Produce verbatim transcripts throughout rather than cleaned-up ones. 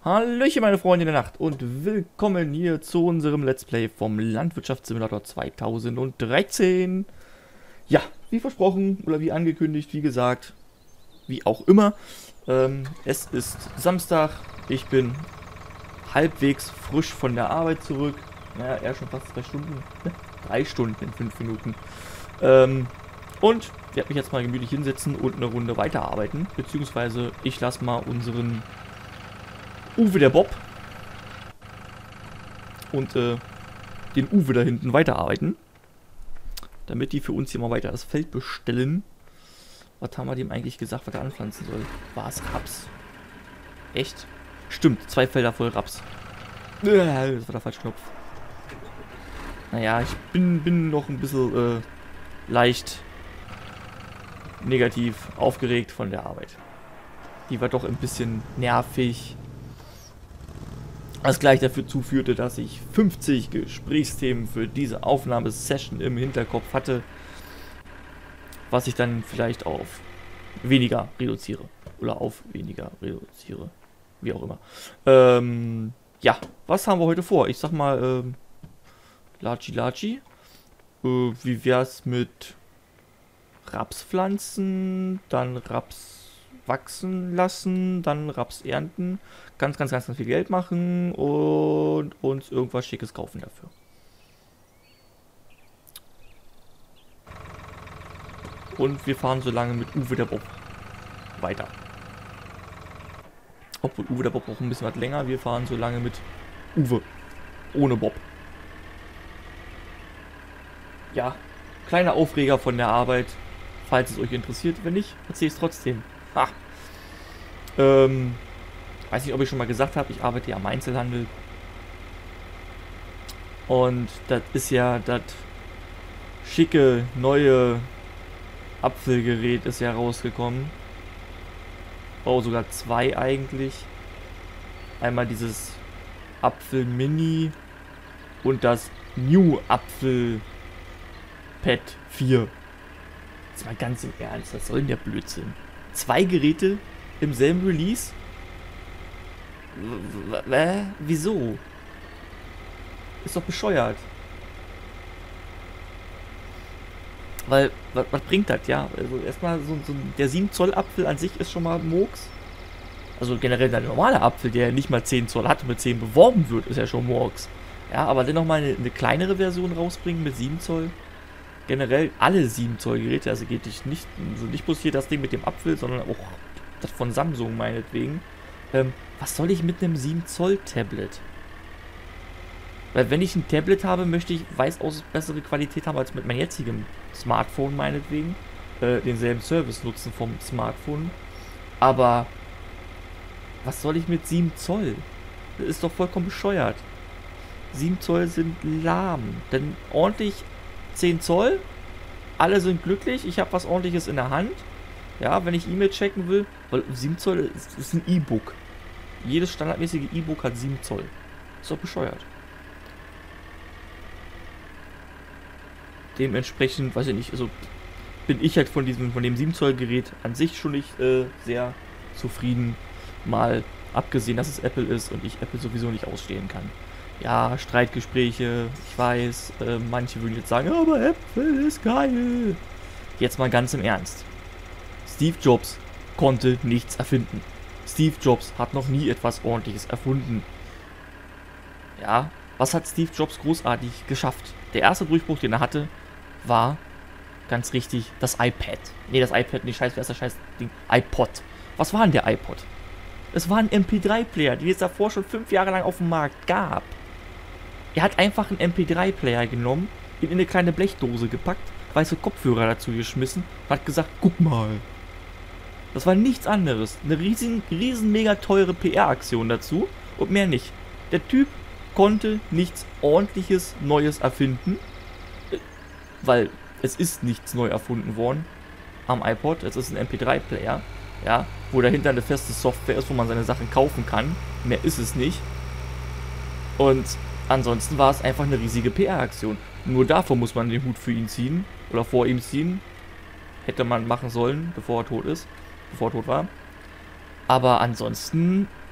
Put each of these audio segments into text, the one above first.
Hallöchen meine Freunde der Nacht und willkommen hier zu unserem Let's Play vom Landwirtschaftssimulator zweitausenddreizehn. Ja, wie versprochen oder wie angekündigt, wie gesagt, wie auch immer. Ähm, es ist Samstag, ich bin halbwegs frisch von der Arbeit zurück. Naja, eher schon fast zwei Stunden, drei Stunden in fünf Minuten. Ähm, und ich werde mich jetzt mal gemütlich hinsetzen und eine Runde weiterarbeiten, beziehungsweise ich lasse mal unseren Uwe der Bob und äh, den Uwe da hinten weiterarbeiten, damit die für uns hier mal weiter das Feld bestellen. Was haben wir dem eigentlich gesagt, was er anpflanzen soll? War es Raps? Echt? Stimmt, zwei Felder voll Raps. Das war der falsche Knopf. Naja, ich bin, bin noch ein bisschen äh, leicht negativ aufgeregt von der Arbeit. Die war doch ein bisschen nervig. Was gleich dazu führte, dass ich fünfzig Gesprächsthemen für diese Aufnahmesession im Hinterkopf hatte, was ich dann vielleicht auf weniger reduziere. Oder auf weniger reduziere. Wie auch immer. Ähm, ja, was haben wir heute vor? Ich sag mal, ähm, Laci Laci. Äh, wie wär's mit Rapspflanzen, dann Raps wachsen lassen, dann Raps ernten, ganz, ganz, ganz, ganz viel Geld machen und uns irgendwas Schickes kaufen dafür. Und wir fahren so lange mit Uwe der Bob weiter. Obwohl Uwe der Bob auch ein bisschen was länger, wir fahren so lange mit Uwe, ohne Bob. Ja, kleiner Aufreger von der Arbeit, falls es euch interessiert. Wenn nicht, erzähle ich es trotzdem. Ha. Ähm, weiß nicht, ob ich schon mal gesagt habe, ich arbeite ja am Einzelhandel. Und das ist ja das schicke neue Apfelgerät ist ja rausgekommen. Oh, sogar zwei eigentlich. Einmal dieses Apfel Mini und das New Apfel Pad vier. Jetzt mal ganz im Ernst, was soll denn der Blödsinn? Zwei Geräte im selben Release? W w wieso? Ist doch bescheuert. Weil, was bringt das, ja? Also erstmal so, so der sieben Zoll Apfel an sich ist schon mal Murks. Also generell der normale Apfel, der nicht mal zehn Zoll hat und mit zehn beworben wird, ist ja schon Murks. Ja, aber dann nochmal eine, eine kleinere Version rausbringen mit sieben Zoll. Generell alle sieben Zoll Geräte, also geht nicht, also nicht bloß hier das Ding mit dem Apfel, sondern auch das von Samsung meinetwegen. Ähm, was soll ich mit einem sieben Zoll Tablet? Weil wenn ich ein Tablet habe, möchte ich weitaus bessere Qualität haben als mit meinem jetzigen Smartphone meinetwegen. Äh, denselben Service nutzen vom Smartphone. Aber was soll ich mit sieben Zoll? Das ist doch vollkommen bescheuert. sieben Zoll sind lahm. Denn ordentlich zehn Zoll, alle sind glücklich, ich habe was ordentliches in der Hand. Ja, wenn ich E-Mail checken will, weil sieben Zoll ist, ist ein E-Book. Jedes standardmäßige E-Book hat sieben Zoll. Ist doch bescheuert. Dementsprechend, weiß ich nicht, also bin ich halt von diesem, von dem sieben Zoll Gerät an sich schon nicht äh, sehr zufrieden. Mal abgesehen, dass es Apple ist und ich Apple sowieso nicht ausstehen kann. Ja, Streitgespräche, ich weiß, äh, manche würden jetzt sagen, aber Apple ist geil. Jetzt mal ganz im Ernst. Steve Jobs konnte nichts erfinden. Steve Jobs hat noch nie etwas Ordentliches erfunden. Ja, was hat Steve Jobs großartig geschafft? Der erste Durchbruch, den er hatte, war, ganz richtig, das iPad. Nee, das iPad nicht, scheiß, wer ist das scheiß Ding? iPod. Was war denn der iPod? Es war ein M P drei Player, den es davor schon fünf Jahre lang auf dem Markt gab. Er hat einfach einen M P drei Player genommen, ihn in eine kleine Blechdose gepackt, weiße Kopfhörer dazu geschmissen und hat gesagt, guck mal. Das war nichts anderes. Eine riesen, riesen mega teure P R-Aktion dazu und mehr nicht. Der Typ konnte nichts Ordentliches Neues erfinden, weil es ist nichts neu erfunden worden am iPod. Es ist ein M P drei Player, ja, wo dahinter eine feste Software ist, wo man seine Sachen kaufen kann. Mehr ist es nicht. Und ansonsten war es einfach eine riesige P R-Aktion. Nur davor muss man den Hut für ihn ziehen. Oder vor ihm ziehen. Hätte man machen sollen, bevor er tot ist. Bevor er tot war. Aber ansonsten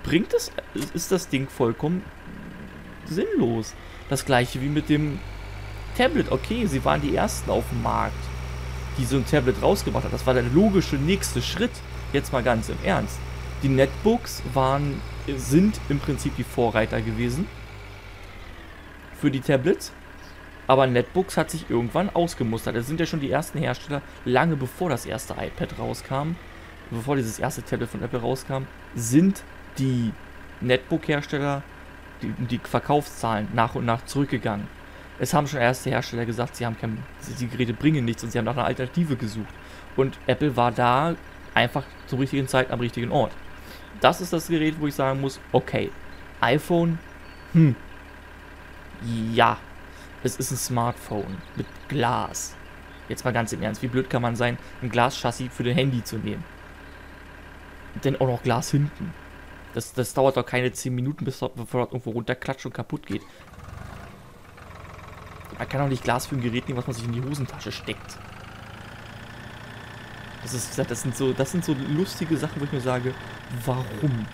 bringt es, ist das Ding vollkommen sinnlos. Das gleiche wie mit dem Tablet. Okay, sie waren die ersten auf dem Markt, die so ein Tablet rausgebracht hat. Das war der logische nächste Schritt. Jetzt mal ganz im Ernst. Die Netbooks waren, sind im Prinzip die Vorreiter gewesen für die Tablets. Aber Netbooks hat sich irgendwann ausgemustert. Es sind ja schon die ersten Hersteller, lange bevor das erste iPad rauskam, bevor dieses erste Tablet von Apple rauskam, sind die Netbook-Hersteller, die, die Verkaufszahlen nach und nach zurückgegangen. Es haben schon erste Hersteller gesagt, sie haben kein, die Geräte bringen nichts und sie haben nach einer Alternative gesucht. Und Apple war da einfach zur richtigen Zeit am richtigen Ort. Das ist das Gerät, wo ich sagen muss, okay, iPhone, hm, ja, es ist ein Smartphone mit Glas. Jetzt mal ganz im Ernst, wie blöd kann man sein, ein Glaschassis für dein Handy zu nehmen? Denn auch noch Glas hinten. Das, das dauert doch keine zehn Minuten, bis dort, bevor dort irgendwo runterklatscht und kaputt geht. Man kann auch nicht Glas für ein Gerät nehmen, was man sich in die Hosentasche steckt. Das ist, wie gesagt, das sind so, das sind so lustige Sachen, wo ich mir sage, warum?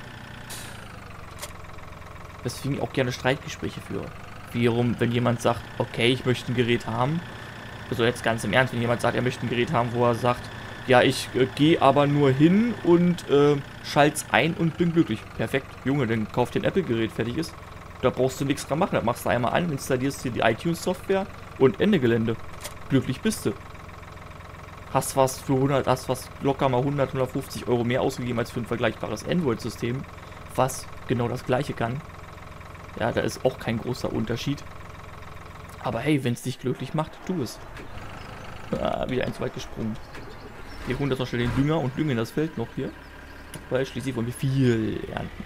Deswegen auch gerne Streitgespräche führe. Wiederum, wenn jemand sagt, okay, ich möchte ein Gerät haben, also jetzt ganz im Ernst, wenn jemand sagt, er möchte ein Gerät haben, wo er sagt, ja, ich äh, gehe aber nur hin und äh, schalt's ein und bin glücklich. Perfekt, Junge, dann kauf dir ein Apple-Gerät, fertig ist. Da brauchst du nichts dran machen, das machst du einmal an, installierst dir die iTunes-Software und Ende Gelände. Glücklich bist du. Hast was für hundert, hast was locker mal hundert, hundertfünfzig Euro mehr ausgegeben als für ein vergleichbares Android-System, was genau das gleiche kann. Ja, da ist auch kein großer Unterschied. Aber hey, wenn es dich glücklich macht, tu es. Ah, wieder eins weit gesprungen. Wir holen das noch schnell den Dünger und düngen das Feld noch hier. Weil schließlich wollen wir viel ernten.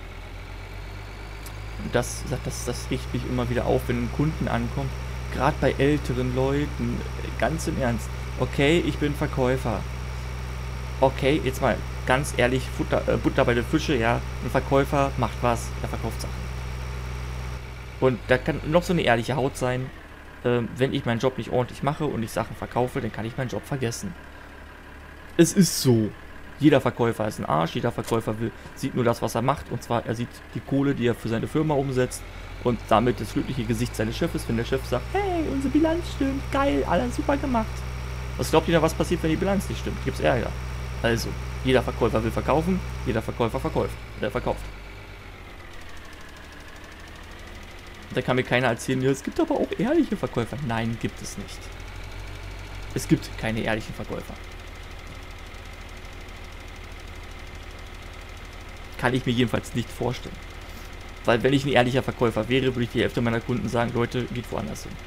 Und das, das, das riecht mich immer wieder auf, wenn ein Kunden ankommt. Gerade bei älteren Leuten. Ganz im Ernst. Okay, ich bin Verkäufer. Okay, jetzt mal ganz ehrlich, Futter, äh, Butter bei den Fische, ja. Ein Verkäufer macht was, er verkauft Sachen. Und da kann noch so eine ehrliche Haut sein, äh, wenn ich meinen Job nicht ordentlich mache und ich Sachen verkaufe, dann kann ich meinen Job vergessen. Es ist so. Jeder Verkäufer ist ein Arsch, jeder Verkäufer will, sieht nur das, was er macht. Und zwar, er sieht die Kohle, die er für seine Firma umsetzt und damit das glückliche Gesicht seines Chefs, wenn der Chef sagt, hey, unsere Bilanz stimmt, geil, alles super gemacht. Was glaubt ihr denn, was passiert, wenn die Bilanz nicht stimmt? Gibt's Ärger. Also, jeder Verkäufer will verkaufen, jeder Verkäufer verkauft. Der verkauft. Da kann mir keiner erzählen, ja, es gibt aber auch ehrliche Verkäufer. Nein, gibt es nicht. Es gibt keine ehrlichen Verkäufer. Kann ich mir jedenfalls nicht vorstellen. Weil wenn ich ein ehrlicher Verkäufer wäre, würde ich die Hälfte meiner Kunden sagen, Leute, geht woanders hin.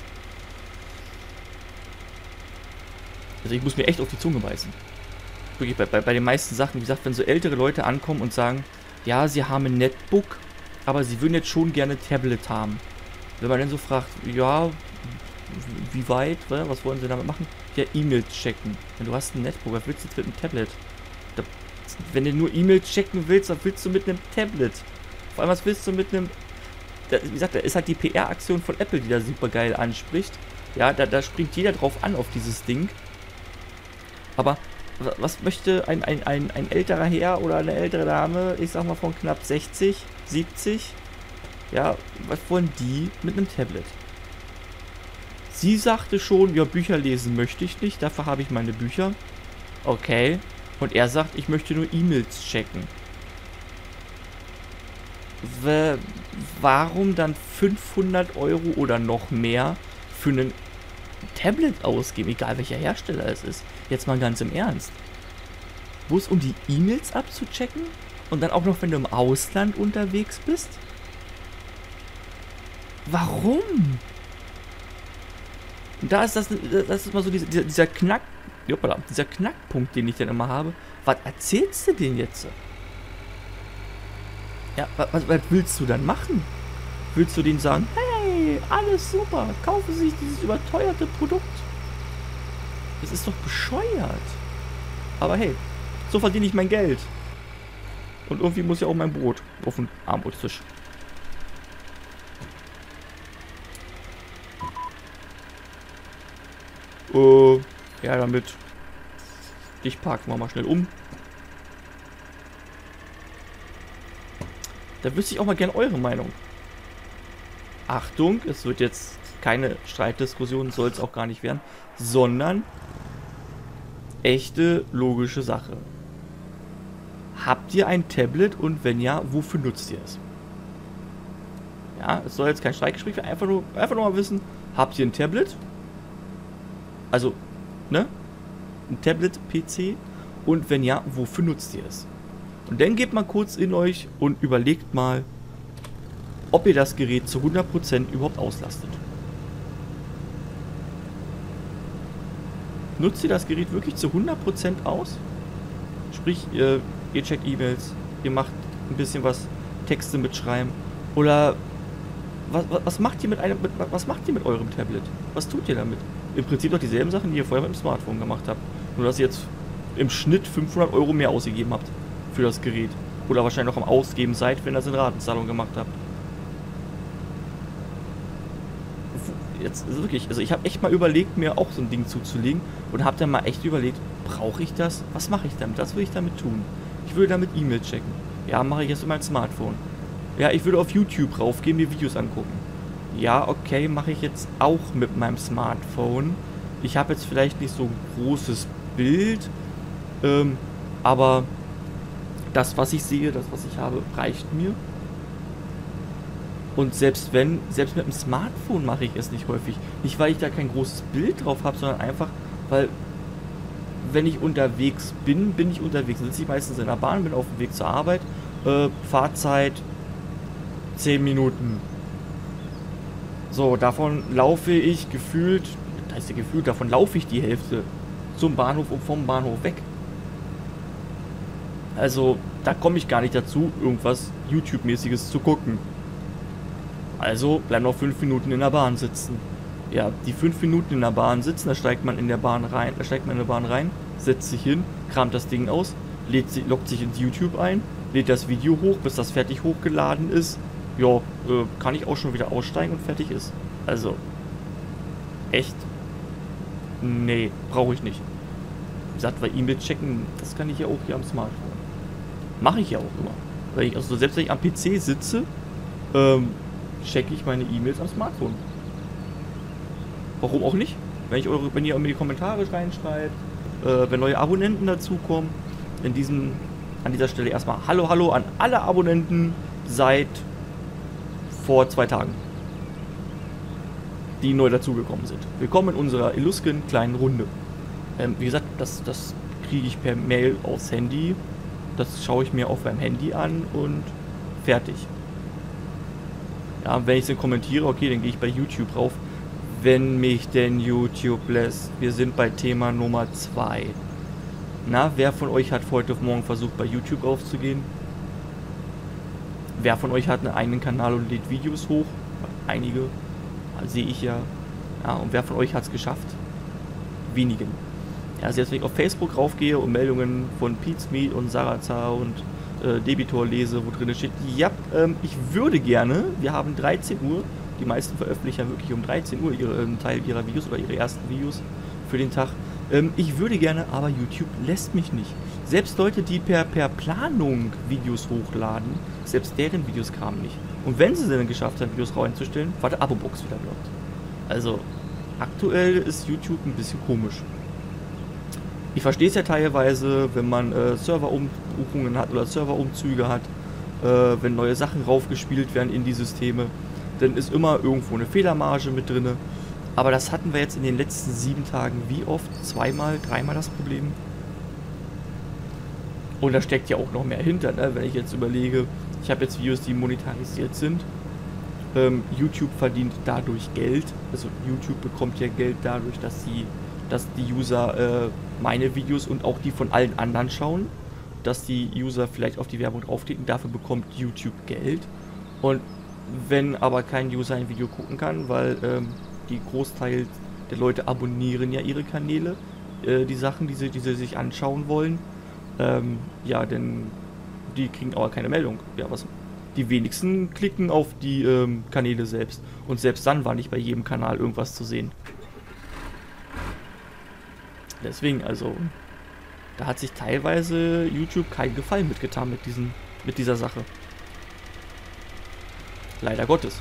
Also ich muss mir echt auf die Zunge beißen. Wirklich, bei, bei, bei den meisten Sachen, wie gesagt, wenn so ältere Leute ankommen und sagen, ja, sie haben ein Netbook, aber sie würden jetzt schon gerne ein Tablet haben. Wenn man dann so fragt, ja, wie weit, was wollen sie damit machen? Ja, E-Mails checken. Wenn du hast ein Netbook, was willst du jetzt mit einem Tablet? Da, wenn du nur E-Mails checken willst, was willst du mit einem Tablet? Vor allem, was willst du mit einem... Da, wie gesagt, da ist halt die P R-Aktion von Apple, die da super geil anspricht. Ja, da, da springt jeder drauf an auf dieses Ding. Aber was möchte ein, ein, ein, ein älterer Herr oder eine ältere Dame, ich sag mal von knapp sechzig, siebzig, ja, was wollen die mit einem Tablet? Sie sagte schon, ja, Bücher lesen möchte ich nicht, dafür habe ich meine Bücher. Okay. Und er sagt, ich möchte nur E-Mails checken. W- warum dann fünfhundert Euro oder noch mehr für ein Tablet ausgeben, egal welcher Hersteller es ist? Jetzt mal ganz im Ernst. Wo es um die E-Mails abzuchecken? Und dann auch noch, wenn du im Ausland unterwegs bist? Warum? Und da ist das, das ist mal so dieser, dieser Knack, jopala, dieser Knackpunkt, den ich dann immer habe. Was erzählst du denn jetzt? Ja, was, was willst du dann machen? Willst du denen sagen, hey, alles super, kaufen Sie sich dieses überteuerte Produkt? Das ist doch bescheuert. Aber hey, so verdiene ich mein Geld. Und irgendwie muss ja auch mein Brot auf den Armutstisch. Äh, ja, damit. Dich parken wir mal schnell um. Da wüsste ich auch mal gerne eure Meinung. Achtung, es wird jetzt keine Streitdiskussion, soll es auch gar nicht werden, sondern echte logische Sache. Habt ihr ein Tablet und wenn ja, wofür nutzt ihr es? Ja, es soll jetzt kein Streitgespräch werden, einfach nur, einfach nur mal wissen, habt ihr ein Tablet? Also, ne? Ein Tablet-P C? Und wenn ja, wofür nutzt ihr es? Und dann geht mal kurz in euch und überlegt mal, ob ihr das Gerät zu hundert Prozent überhaupt auslastet. Nutzt ihr das Gerät wirklich zu hundert Prozent aus? Sprich, ihr, ihr checkt E-Mails, ihr macht ein bisschen was, Texte mitschreiben. Oder was, was macht ihr mit einem, mit, was macht ihr mit eurem Tablet? Was tut ihr damit? Im Prinzip doch dieselben Sachen, die ihr vorher mit dem Smartphone gemacht habt. Nur dass ihr jetzt im Schnitt fünfhundert Euro mehr ausgegeben habt für das Gerät. Oder wahrscheinlich noch am Ausgeben seid, wenn ihr das in Ratenzahlung gemacht habt. Jetzt also wirklich, also ich habe echt mal überlegt, mir auch so ein Ding zuzulegen und habe dann mal echt überlegt, brauche ich das? Was mache ich damit? Was will ich damit tun? Ich würde damit E-Mail checken. Ja, mache ich jetzt mit meinem Smartphone. Ja, ich würde auf YouTube raufgehen, mir Videos angucken. Ja, okay, mache ich jetzt auch mit meinem Smartphone. Ich habe jetzt vielleicht nicht so ein großes Bild, ähm, aber das, was ich sehe, das, was ich habe, reicht mir. Und selbst wenn, selbst mit dem Smartphone mache ich es nicht häufig. Nicht, weil ich da kein großes Bild drauf habe, sondern einfach, weil, wenn ich unterwegs bin, bin ich unterwegs. Dann sitze ich meistens in der Bahn, bin auf dem Weg zur Arbeit. Äh, Fahrzeit zehn Minuten. So, davon laufe ich gefühlt, das heißt ja gefühlt, davon laufe ich die Hälfte zum Bahnhof und vom Bahnhof weg. Also, da komme ich gar nicht dazu, irgendwas YouTube-mäßiges zu gucken. Also bleiben noch fünf Minuten in der Bahn sitzen. Ja, die fünf Minuten in der Bahn sitzen, da steigt man in der Bahn rein, da steigt man in der Bahn rein, setzt sich hin, kramt das Ding aus, lädt sich, loggt sich ins YouTube ein, lädt das Video hoch, bis das fertig hochgeladen ist. Ja, äh, kann ich auch schon wieder aussteigen und fertig ist. Also, echt? Nee, brauche ich nicht. Wie gesagt, weil E-Mail checken, das kann ich ja auch hier am Smartphone. Mache ich ja auch immer. Weil ich, also selbst wenn ich am P C sitze, ähm, checke ich meine E-Mails am Smartphone. Warum auch nicht? Wenn, ich eure, wenn ihr mir die Kommentare reinschreibt, äh, wenn neue Abonnenten dazukommen. In diesem, an dieser Stelle erstmal Hallo, Hallo an alle Abonnenten seit vor zwei Tagen, die neu dazugekommen sind. Willkommen in unserer illustren kleinen Runde. Ähm, wie gesagt, das, das kriege ich per Mail aufs Handy. Das schaue ich mir auf meinem Handy an und fertig. Ja, wenn ich es dann kommentiere, okay, dann gehe ich bei YouTube rauf. Wenn mich denn YouTube lässt. Wir sind bei Thema Nummer zwei. Na, wer von euch hat heute auf morgen versucht, bei YouTube raufzugehen? Wer von euch hat einen eigenen Kanal und lädt Videos hoch? Einige. Sehe ich ja. Ja, und wer von euch hat es geschafft? Wenigen. Ja, also jetzt, wenn ich auf Facebook raufgehe und Meldungen von Pete's Meat und Sarazar und äh, Debitor lese, wo drin steht, ja, ähm, ich würde gerne, wir haben dreizehn Uhr, die meisten veröffentlichen ja wirklich um dreizehn Uhr ihre, einen Teil ihrer Videos oder ihre ersten Videos für den Tag. Ähm, ich würde gerne, aber YouTube lässt mich nicht. Selbst Leute, die per, per Planung Videos hochladen, selbst deren Videos kamen nicht. Und wenn sie es dann geschafft haben, Videos reinzustellen, war der Abo-Box wieder blockt. Also, aktuell ist YouTube ein bisschen komisch. Ich verstehe es ja teilweise, wenn man äh, Serverumbuchungen hat oder Serverumzüge hat, äh, wenn neue Sachen raufgespielt werden in die Systeme, dann ist immer irgendwo eine Fehlermarge mit drin. Aber das hatten wir jetzt in den letzten sieben Tagen wie oft? Zweimal, dreimal das Problem. Und da steckt ja auch noch mehr hinter, ne? Wenn ich jetzt überlege, ich habe jetzt Videos, die monetarisiert sind. Ähm, YouTube verdient dadurch Geld. Also YouTube bekommt ja Geld dadurch, dass sie, dass die User äh, meine Videos und auch die von allen anderen schauen. Dass die User vielleicht auf die Werbung draufklicken. Dafür bekommt YouTube Geld. Und wenn aber kein User ein Video gucken kann, weil ähm, die Großteil der Leute abonnieren ja ihre Kanäle, äh, die Sachen, die sie, die sie sich anschauen wollen, ähm, ja, denn die kriegen aber keine Meldung. Ja, was? Die wenigsten klicken auf die ähm, Kanäle selbst. Und selbst dann war nicht bei jedem Kanal irgendwas zu sehen. Deswegen, also, da hat sich teilweise YouTube keinen Gefallen mitgetan mit, diesen, mit dieser Sache. Leider Gottes.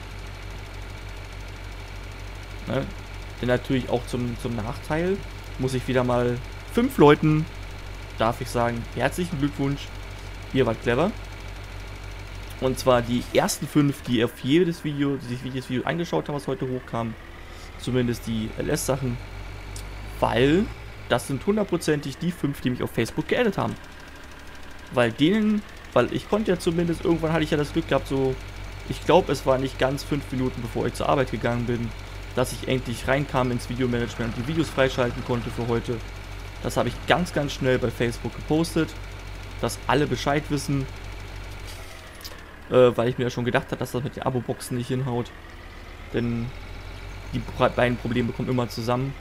Ne? Denn natürlich auch zum, zum Nachteil muss ich wieder mal fünf Leuten, darf ich sagen, herzlichen Glückwunsch, ihr wart clever. Und zwar die ersten fünf, die auf jedes Video, die sich jedes Video angeschaut haben, was heute hochkam. Zumindest die L S-Sachen. Weil das sind hundertprozentig die fünf, die mich auf Facebook geaddet haben. Weil denen, weil ich konnte ja zumindest, irgendwann hatte ich ja das Glück gehabt, so, ich glaube, es war nicht ganz fünf Minuten, bevor ich zur Arbeit gegangen bin, dass ich endlich reinkam ins Videomanagement und die Videos freischalten konnte für heute. Das habe ich ganz, ganz schnell bei Facebook gepostet, dass alle Bescheid wissen, äh, weil ich mir ja schon gedacht habe, dass das mit den Abo-Boxen nicht hinhaut. Denn die beiden Probleme kommen immer zusammen.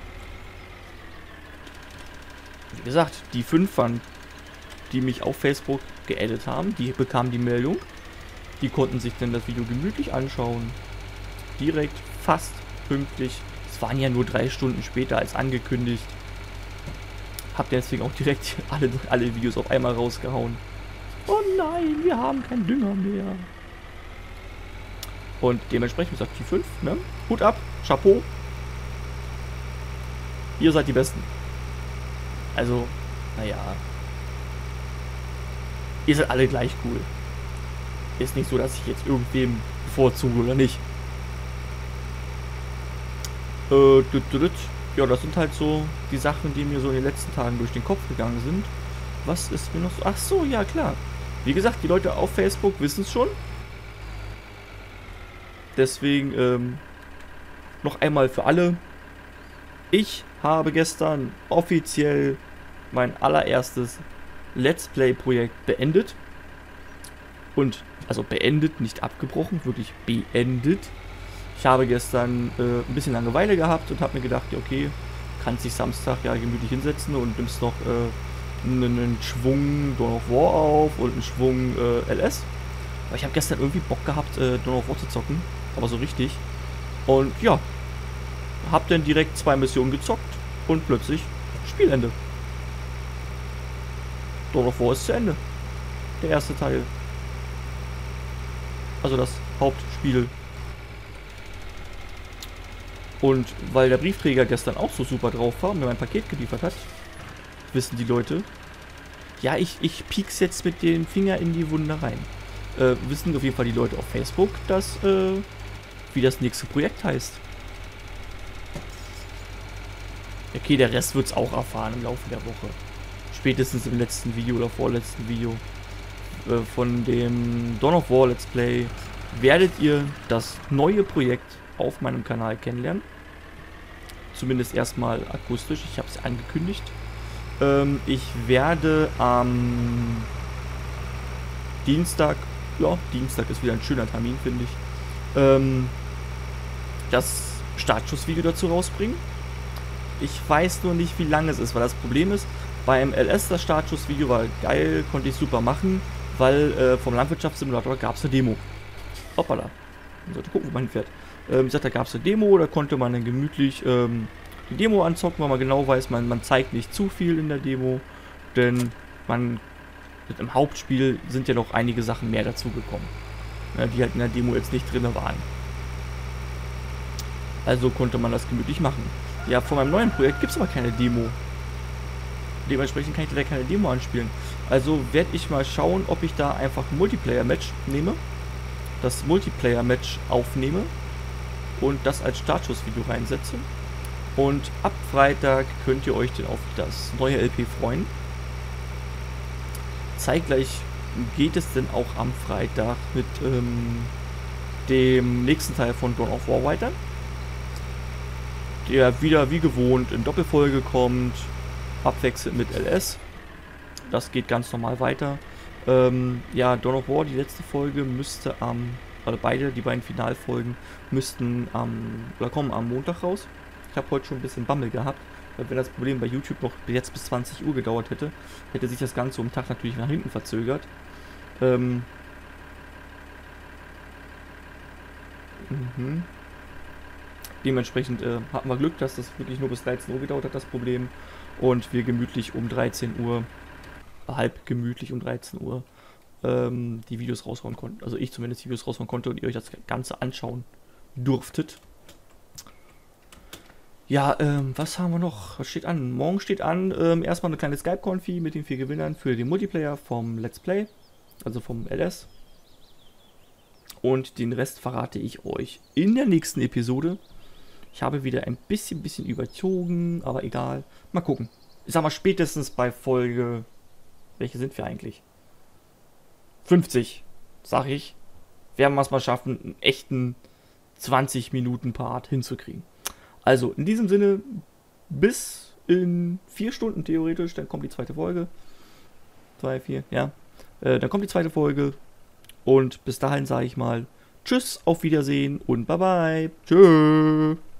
Wie gesagt, die fünf waren, die mich auf Facebook geaddet haben, die bekamen die Meldung. Die konnten sich dann das Video gemütlich anschauen. Direkt, fast pünktlich. Es waren ja nur drei Stunden später als angekündigt. Hab deswegen auch direkt alle, alle Videos auf einmal rausgehauen. Oh nein, wir haben keinen Dünger mehr. Und dementsprechend sagt die fünf, ne? Hut ab, Chapeau. Ihr seid die Besten. Also, naja. Ihr seid alle gleich cool. Ist nicht so, dass ich jetzt irgendwem bevorzuge oder nicht. Äh, düt, düt, düt. Ja, das sind halt so die Sachen, die mir so in den letzten Tagen durch den Kopf gegangen sind. Was ist mir noch so? Ach so, ja klar. Wie gesagt, die Leute auf Facebook wissen es schon. Deswegen, ähm, noch einmal für alle. Ich habe gestern offiziell mein allererstes Let's Play-Projekt beendet. Und, also beendet, nicht abgebrochen, wirklich beendet. Ich habe gestern äh, ein bisschen Langeweile gehabt und habe mir gedacht, ja, okay, kannst dich Samstag ja gemütlich hinsetzen und nimmst noch äh, einen, einen Schwung Dawn of War auf und einen Schwung äh, L S. Aber ich habe gestern irgendwie Bock gehabt, äh, Dawn of War zu zocken, aber so richtig. Und ja, habe dann direkt zwei Missionen gezockt und plötzlich Spielende. Dawn of War ist zu Ende. Der erste Teil. Also das Hauptspiel. Und weil der Briefträger gestern auch so super drauf war und mir mein Paket geliefert hat, wissen die Leute, ja, ich, ich piek's jetzt mit dem Finger in die Wunde rein. Äh, wissen auf jeden Fall die Leute auf Facebook, dass, äh, wie das nächste Projekt heißt. Okay, der Rest wird's auch erfahren im Laufe der Woche. Spätestens im letzten Video oder vorletzten Video äh, von dem Dawn of War Let's Play werdet ihr das neue Projekt auf meinem Kanal kennenlernen. Zumindest erstmal akustisch. Ich habe es angekündigt. Ähm, ich werde am Dienstag, ja, Dienstag ist wieder ein schöner Termin, finde ich, ähm, das Startschussvideo dazu rausbringen. Ich weiß nur nicht, wie lang es ist, weil das Problem ist, beim L S das Startschussvideo war geil, konnte ich super machen, weil äh, vom Landwirtschaftssimulator gab es eine Demo. Hoppala. Man sollte gucken, wo man hinfährt. Ähm, ich sagte, da gab es eine Demo, da konnte man dann gemütlich ähm, die Demo anzocken, weil man genau weiß, man, man zeigt nicht zu viel in der Demo, denn man im Hauptspiel sind ja noch einige Sachen mehr dazugekommen, ja, die halt in der Demo jetzt nicht drin waren. Also konnte man das gemütlich machen. Ja, von meinem neuen Projekt gibt es aber keine Demo. Dementsprechend kann ich da keine Demo anspielen. Also werde ich mal schauen, ob ich da einfach ein Multiplayer-Match nehme, das Multiplayer-Match aufnehme und das als Startschussvideo reinsetze. Und ab Freitag könnt ihr euch dann auf das neue L P freuen. Zeitgleich geht es denn auch am Freitag mit ähm, dem nächsten Teil von Dawn of War weiter, der wieder wie gewohnt in Doppelfolge kommt, abwechselnd mit L S. Das geht ganz normal weiter. Ähm, ja, Dawn of War, die letzte Folge müsste am, also beide, die beiden Finalfolgen müssten am, oder kommen am Montag raus. Ich habe heute schon ein bisschen Bammel gehabt, weil wenn das Problem bei YouTube noch jetzt bis zwanzig Uhr gedauert hätte, hätte sich das Ganze um den Tag natürlich nach hinten verzögert. Ähm, mhm. Dementsprechend äh, hatten wir Glück, dass das wirklich nur bis dreizehn Uhr gedauert hat, das Problem. Und wir gemütlich um dreizehn Uhr, halb gemütlich um dreizehn Uhr, ähm, die Videos raushauen konnten. Also ich zumindest die Videos raushauen konnte und ihr euch das Ganze anschauen durftet. Ja, ähm, was haben wir noch? Was steht an? Morgen steht an, ähm, erstmal eine kleine Skype-Konfi mit den vier Gewinnern für den Multiplayer vom Let's Play, also vom L S. Und den Rest verrate ich euch in der nächsten Episode. Ich habe wieder ein bisschen, bisschen überzogen, aber egal. Mal gucken. Ich sag mal, spätestens bei Folge... Welche sind wir eigentlich? fünfzig, sag ich. Werden wir es mal schaffen, einen echten zwanzig Minuten Part hinzukriegen. Also, in diesem Sinne, bis in vier Stunden theoretisch, dann kommt die zweite Folge. Zwei, vier, ja. Äh, dann kommt die zweite Folge. Und bis dahin sage ich mal, tschüss, auf Wiedersehen und bye bye. Tschüss.